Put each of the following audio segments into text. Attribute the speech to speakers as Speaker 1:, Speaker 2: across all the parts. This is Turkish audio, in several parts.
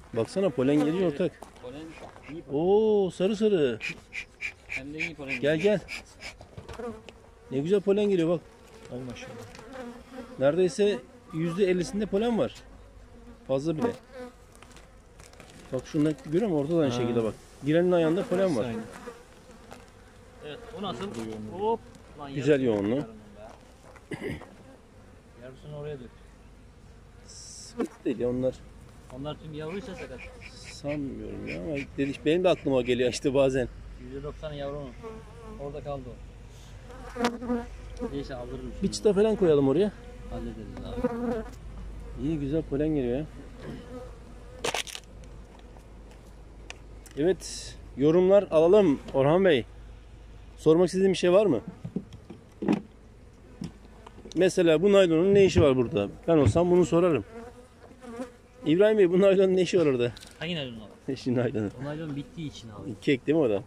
Speaker 1: Baksana polen geliyor ortak.
Speaker 2: Polen iyi polen.
Speaker 1: Oo sarı sarı.
Speaker 2: Hem de iyi polen.
Speaker 1: Gel gel. Ne güzel polen geliyor bak.
Speaker 3: Ay maşallah.
Speaker 1: Neredeyse %50'sinde polen var. Fazla bile. Bak şunda görüyor musun? Orada da aynı şekilde bak. Girenin ayağında polen var.
Speaker 3: Aynen.
Speaker 2: Evet, o nasıl? Hop. Lan,
Speaker 1: Güzel
Speaker 2: yarısını
Speaker 1: yoğunluğu.
Speaker 2: Yarısını oraya dök.
Speaker 1: Sıkıntı değil ya onlar.
Speaker 2: Onlar tüm yavruysa sakat.
Speaker 1: Sanmıyorum ya ama benim de aklıma geliyor işte bazen.
Speaker 2: %90'ı yavru onun. Orada kaldı o. Neyse aldırırım.
Speaker 1: Bir çıta falan koyalım oraya.
Speaker 2: Hallederiz abi.
Speaker 1: İyi güzel polen geliyor ya. Evet, yorumlar alalım Orhan Bey. Sormak istediğim bir şey var mı? Mesela bu naylonun ne işi var burada? Ben olsam bunu sorarım. İbrahim Bey bu naylonun ne işi var orada?
Speaker 2: Hangi naylon abi?
Speaker 1: Şu naylonu.
Speaker 2: O naylon bittiği için abi.
Speaker 1: Kek değil mi o da?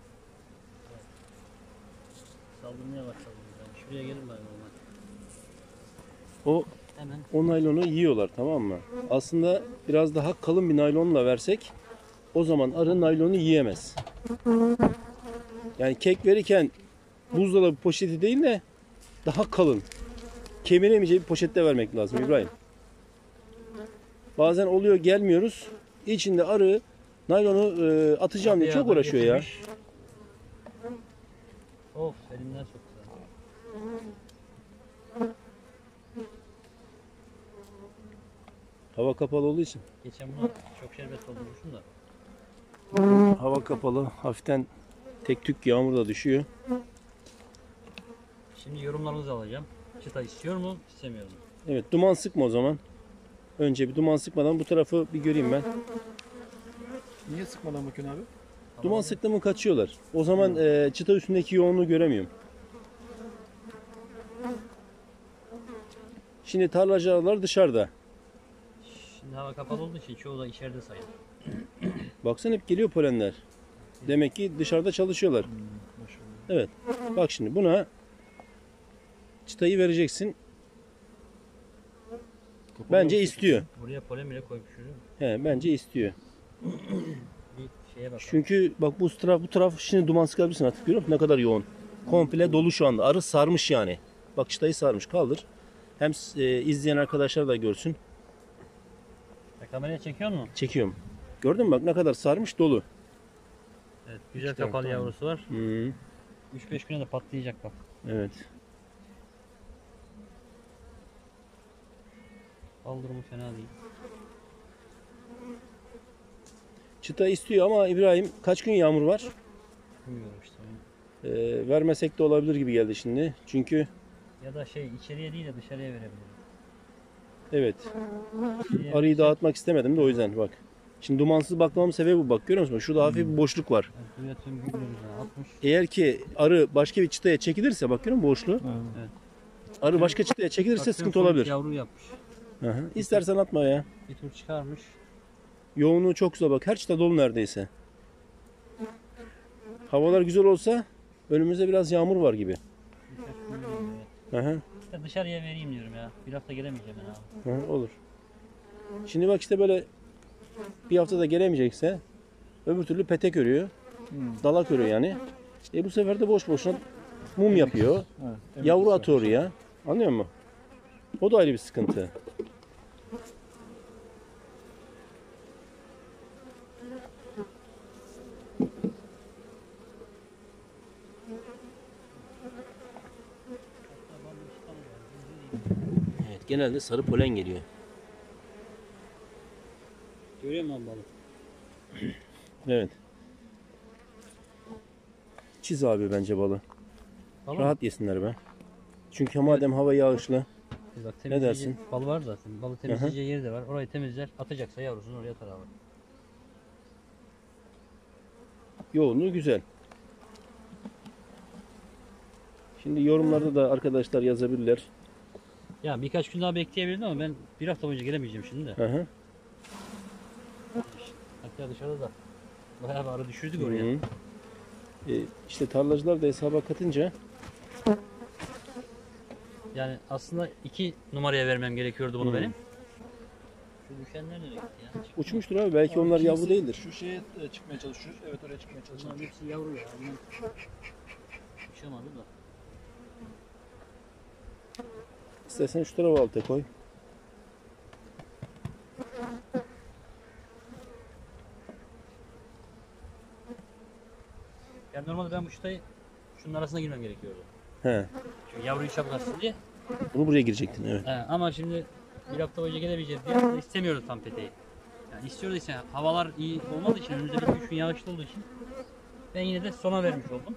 Speaker 2: Saldırmaya başladım. Yani şuraya gelin bari normal.
Speaker 1: O
Speaker 2: Hemen.
Speaker 1: O naylonu yiyorlar, tamam mı? Aslında biraz daha kalın bir naylonla versek o zaman arı naylonu yiyemez. Yani kek verirken buzdolabı poşeti değil de daha kalın, kemiremeyeceği bir poşette vermek lazım İbrahim. Bazen oluyor gelmiyoruz. İçinde arı naylonu atacağım diye çok uğraşıyor ya.
Speaker 2: Of elimden soktu.
Speaker 1: Hava kapalı olduğu için.
Speaker 2: Geçen bunu çok şerbet doldurmuşum da.
Speaker 1: Hava kapalı, hafiften tek tük yağmur da düşüyor.
Speaker 2: Şimdi yorumlarınızı alacağım. Çıta istiyor mu, istemiyor mu?
Speaker 1: Evet, duman sıkma o zaman. Önce bir duman sıkmadan bu tarafı bir göreyim ben.
Speaker 3: Niye sıkmadan bakıyorsun abi?
Speaker 1: Duman sıktı mı kaçıyorlar. O zaman çıta üstündeki yoğunluğu göremiyorum. Şimdi tarlacı arılar dışarıda.
Speaker 2: Şimdi hava kapalı olduğu için çoğu da içeride sayılır.
Speaker 1: Baksana hep geliyor polenler. Demek ki dışarıda çalışıyorlar.
Speaker 3: Maşallah.
Speaker 1: Evet. Bak şimdi buna çıtayı vereceksin. Bence istiyor.
Speaker 2: Buraya polen bile koymuş görüyor musun?
Speaker 1: He, bence istiyor.
Speaker 2: Bir şeye bak.
Speaker 1: Çünkü bak bu taraf şimdi duman sıkabilirsin artık, görüyor musun? Ne kadar yoğun. Komple dolu şu anda. Arı sarmış yani. Bak çıtayı sarmış. Kaldır. Hem izleyen arkadaşlar da görsün.
Speaker 2: Kameraya çekiyor mu?
Speaker 1: Çekiyorum. Gördün mü bak ne kadar sarmış, dolu.
Speaker 2: Evet, güzel
Speaker 3: İki tarafta
Speaker 2: kapalı
Speaker 3: aynı.
Speaker 2: yavrusu var.
Speaker 1: Hı,
Speaker 2: 3-5 güne de patlayacak bak.
Speaker 1: evet.
Speaker 2: Bal durumu fena değil.
Speaker 1: Çıta istiyor ama İbrahim kaç gün yağmur var?
Speaker 2: Bilmiyorum işte.
Speaker 1: Vermesek de olabilir gibi geldi şimdi. Çünkü
Speaker 2: Ya da içeriye değil de dışarıya verebilirim.
Speaker 1: evet.
Speaker 2: İçeriye
Speaker 1: Arıyı
Speaker 2: versek-
Speaker 1: dağıtmak istemedim de o yüzden bak. Şimdi dumansız bakmamın sebebi bu, bak görüyor musun? Şurada hafif bir boşluk var.
Speaker 2: Evet, buraya tüm güllerimizi atmış.
Speaker 1: Eğer ki arı başka bir çıtaya çekilirse, bak görüyor musun boşluğu?
Speaker 3: Evet.
Speaker 1: Arı başka çıtaya çekilirse
Speaker 2: Bak, tüm
Speaker 1: sıkıntı
Speaker 2: sonuç
Speaker 1: olabilir.
Speaker 2: Yavru yapmış.
Speaker 1: Hı hı. İstersen atma ya.
Speaker 2: Bir tur çıkarmış.
Speaker 1: Yoğunluğu çok güzel bak. Her çıta dolu neredeyse. Havalar güzel olsa önümüzde biraz yağmur var gibi.
Speaker 2: Birkaç gün vereyim
Speaker 1: Hı hı.
Speaker 2: ya. Dışarıya vereyim diyorum ya. Bir hafta gelemeyeceğim ben abi.
Speaker 1: Hı, olur. Şimdi bak işte böyle bir haftada gelemeyecekse öbür türlü petek örüyor. Dalak örüyor yani. Bu sefer de boş boşuna mum yapıyor.
Speaker 3: Evet.
Speaker 1: Yavru atıyor oraya. Anlıyor musun? O da ayrı bir sıkıntı. Evet, genelde sarı polen geliyor.
Speaker 2: Görüyor musun balık?
Speaker 1: Evet. Çiz abi bence balı.
Speaker 2: Balı
Speaker 1: Rahat yesinler be. Çünkü madem hava yağışlı.
Speaker 2: Bak,
Speaker 1: Ne dersin?
Speaker 2: Bal var zaten. Balı temizleyeceği yeri de var. Orayı temizler. Atacaksa yavrusunu oraya atar abi.
Speaker 1: Yoğunluğu güzel. Şimdi yorumlarda da arkadaşlar yazabilirler.
Speaker 2: Ya birkaç gün daha bekleyebilirdim ama ben bir hafta boyunca gelemeyeceğim şimdi de.
Speaker 1: Hı hı.
Speaker 2: Hatta dışarıda da bayağı bir arı düşürdük oraya.
Speaker 1: Hı hı. İşte tarlacılar da hesaba katınca
Speaker 2: Yani aslında 2 numaraya vermem gerekiyordu bunu
Speaker 1: Hı.
Speaker 2: benim. Şu düşenler nereye gitti ya? Çıktı.
Speaker 1: Uçmuştur abi. Belki onlar
Speaker 3: Kimisi
Speaker 1: yavru değildir.
Speaker 3: Şu şeye çıkmaya çalışıyor. Evet, oraya çıkmaya çalışıyor.
Speaker 2: Bunlar hepsi yavru ya. Bunlar uçamadı da.
Speaker 1: İstersen şu tarafa alta koy.
Speaker 2: Yani normalde ben bu çıtayı şunun arasına girmem gerekiyordu.
Speaker 1: He.
Speaker 2: Çünkü yavruyu çabuk atsın diye.
Speaker 1: Bunu buraya girecektin evet.
Speaker 2: Ama şimdi bir hafta boyunca gelebileceğiz diye istemiyoruz tam peteği. Yani istiyoruz ise havalar iyi olmadığı için, önümüzde bir 3 gün yağışlı olduğu için ben yine de sona vermiş oldum.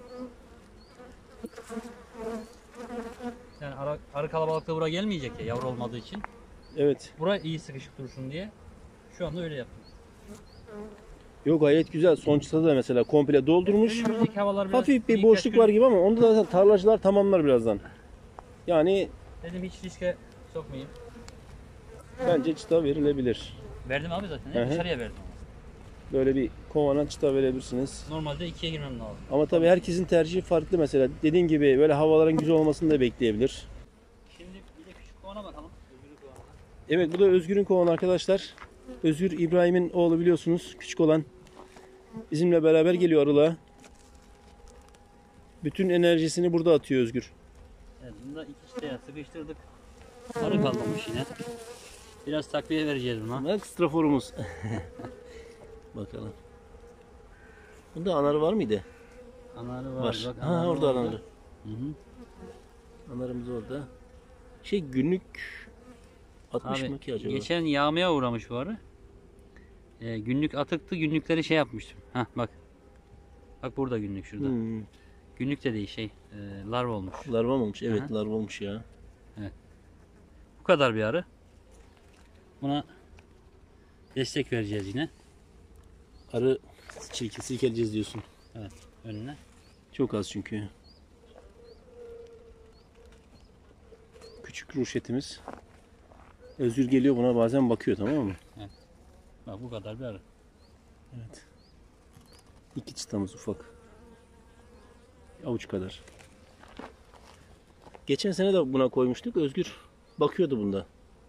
Speaker 2: Yani arı kalabalıkta buraya gelmeyecek ya yavru olmadığı için.
Speaker 1: Evet.
Speaker 2: Buraya iyi sıkışık dursun diye şu anda öyle yaptım.
Speaker 1: Yok gayet güzel. Son çıtada da mesela komple doldurmuş.
Speaker 2: Önümüzdeki havalar biraz
Speaker 1: Hafif bir
Speaker 2: birkaç
Speaker 1: boşluk
Speaker 2: gün-
Speaker 1: var gibi ama onu da zaten tarlacılar tamamlar birazdan. Yani
Speaker 2: Dedim hiç riske sokmayayım.
Speaker 1: bence çıta verilebilir.
Speaker 2: Verdim abi zaten.
Speaker 1: Hı hı.
Speaker 2: Dışarıya verdim.
Speaker 1: Böyle bir kovana çıta verebilirsiniz.
Speaker 2: Normalde 2'ye girmem lazım.
Speaker 1: Ama tabii herkesin tercihi farklı mesela. Dediğin gibi böyle havaların güzel olmasını da bekleyebilir.
Speaker 2: Şimdi bir de küçük kovana bakalım. Öbürü kovana.
Speaker 1: Evet bu da Özgür'ün kovanı arkadaşlar. Özgür İbrahim'in oğlu biliyorsunuz. Küçük olan. Bizimle beraber geliyor arılığa. Bütün enerjisini burada atıyor Özgür.
Speaker 2: Evet, bunu da iki çıtaya sıkıştırdık. Arı kalmamış yine. Biraz takviye vereceğiz buna.
Speaker 1: Bak straforumuz. Bakalım. Bunda anarı var mıydı?
Speaker 2: Anarı var.
Speaker 1: Var.
Speaker 2: Bak,
Speaker 1: Ha
Speaker 2: anarı
Speaker 1: orada
Speaker 2: orada.
Speaker 1: anarı.
Speaker 2: Hı hı.
Speaker 1: Anarımız orada. Şey günlük 60
Speaker 2: Abi
Speaker 1: mı ki acaba?
Speaker 2: geçen yağmaya uğramış bu arı. Günlük atıktı. Günlükleri şey yapmıştım. Hah bak. Bak burada günlük şurada.
Speaker 1: Hmm,
Speaker 2: Günlük de değil şey. Larva olmuş.
Speaker 1: larva mı olmuş? Evet
Speaker 2: Aha.
Speaker 1: larva olmuş ya.
Speaker 2: Bu kadar bir arı. Buna destek vereceğiz yine.
Speaker 1: Arı silkeleyeceğiz diyorsun.
Speaker 2: Evet. Önüne.
Speaker 1: Çok az çünkü. Küçük ruşetimiz. Özgür geliyor buna bazen bakıyor tamam mı?
Speaker 2: Bak bu kadar bir arı.
Speaker 1: Evet. İki çıtamız ufak. Avuç kadar. Geçen sene de buna koymuştuk. Özgür bakıyordu bunda.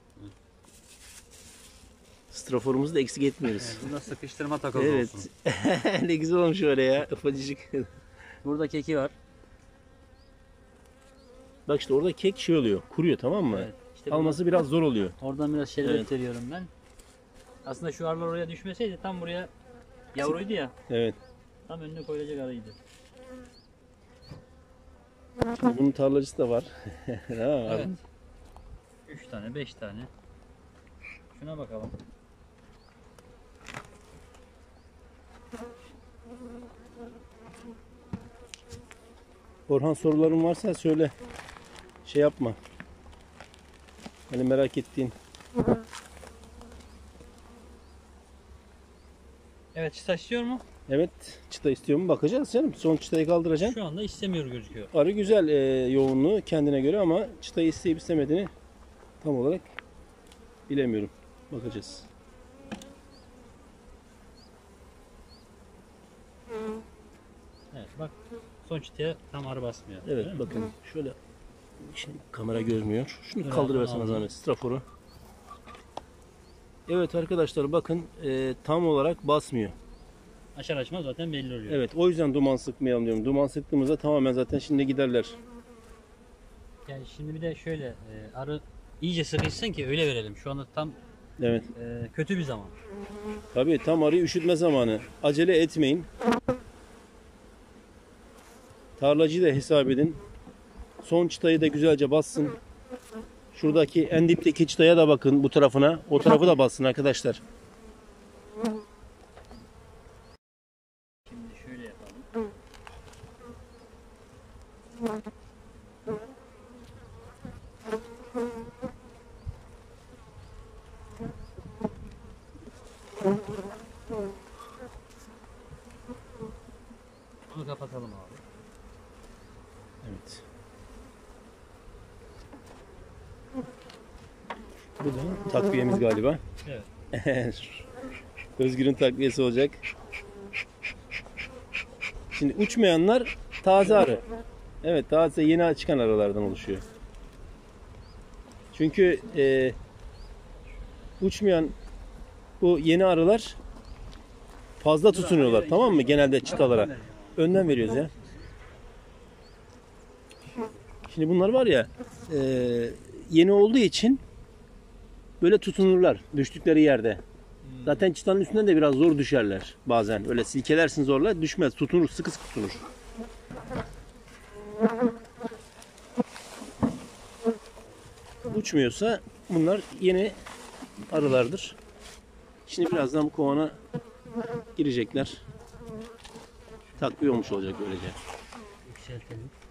Speaker 1: Straforumuzu da eksik etmiyoruz.
Speaker 2: Bunda sıkıştırma takıldı
Speaker 1: Evet.
Speaker 2: olsun.
Speaker 1: Ne güzel olmuş öyle ya. Ufacıcık.
Speaker 2: Burada keki var.
Speaker 1: Bak işte orada kek şey oluyor. Kuruyor tamam mı?
Speaker 2: Evet. İşte
Speaker 1: Alması biraz zor oluyor.
Speaker 2: oradan biraz şerbet
Speaker 1: Evet.
Speaker 2: veriyorum ben. Aslında şu arılar oraya düşmeseydi tam buraya yavruydu ya.
Speaker 1: Evet.
Speaker 2: Tam önüne koyulacak arıydı.
Speaker 1: Şimdi bunun tarlacısı da var. Ha,
Speaker 2: Evet. 3 tane, 5 tane. Şuna bakalım.
Speaker 1: Orhan soruların varsa söyle. Şey yapma. Hani merak ettiğin.
Speaker 2: Evet, çıta istiyor mu?
Speaker 1: Evet. Çıta istiyor mu? Bakacağız canım. Son çıtayı kaldıracaksın.
Speaker 2: Şu anda istemiyor gözüküyor.
Speaker 1: Arı güzel yoğunluğu kendine göre ama çıtayı isteyip istemediğini tam olarak bilemiyorum. Bakacağız.
Speaker 2: Evet bak son çıtaya tam arı basmıyor.
Speaker 1: Evet
Speaker 2: Değil mi?
Speaker 1: bakın şöyle şimdi kamera görmüyor. Şunu
Speaker 2: Dur,
Speaker 1: kaldırıversene
Speaker 2: aldım.
Speaker 1: zahmet straforu. Evet arkadaşlar bakın tam olarak basmıyor.
Speaker 2: Açar açmaz zaten belli oluyor.
Speaker 1: Evet o yüzden duman sıkmayalım diyorum. Duman sıktığımızda tamamen zaten şimdi giderler.
Speaker 2: Yani şimdi bir de şöyle arı iyice sıkışsın ki öyle verelim. Şu anda tam
Speaker 1: Evet.
Speaker 2: kötü bir zaman.
Speaker 1: Tabii tam arıyı üşütme zamanı. Acele etmeyin. Tarlacıyı da hesap edin. Son çıtayı da güzelce bassın. Şuradaki en dipteki çıtaya da bakın bu tarafına. O tarafı da bassın arkadaşlar.
Speaker 2: Şimdi şöyle yapalım. Bunu kapatalım abi.
Speaker 1: Evet. Bu da takviyemiz galiba.
Speaker 2: Evet.
Speaker 1: Özgür'ün takviyesi olacak. Şimdi uçmayanlar taze arı. Evet taze yeni çıkan arılardan oluşuyor. Çünkü uçmayan Bu yeni arılar fazla tutunuyorlar, tamam mı? Genelde çıtalara. Önden veriyoruz ya. Şimdi bunlar var ya, yeni olduğu için böyle tutunurlar düştükleri yerde. Zaten çıtanın üstünden de biraz zor düşerler bazen. Öyle silkelersin zorla, düşmez. Tutunur, sıkı sıkı tutunur. Uçmuyorsa bunlar yeni arılardır. Şimdi birazdan bu kovana girecekler. Takviye olmuş olacak böylece.
Speaker 2: Yükseltelim.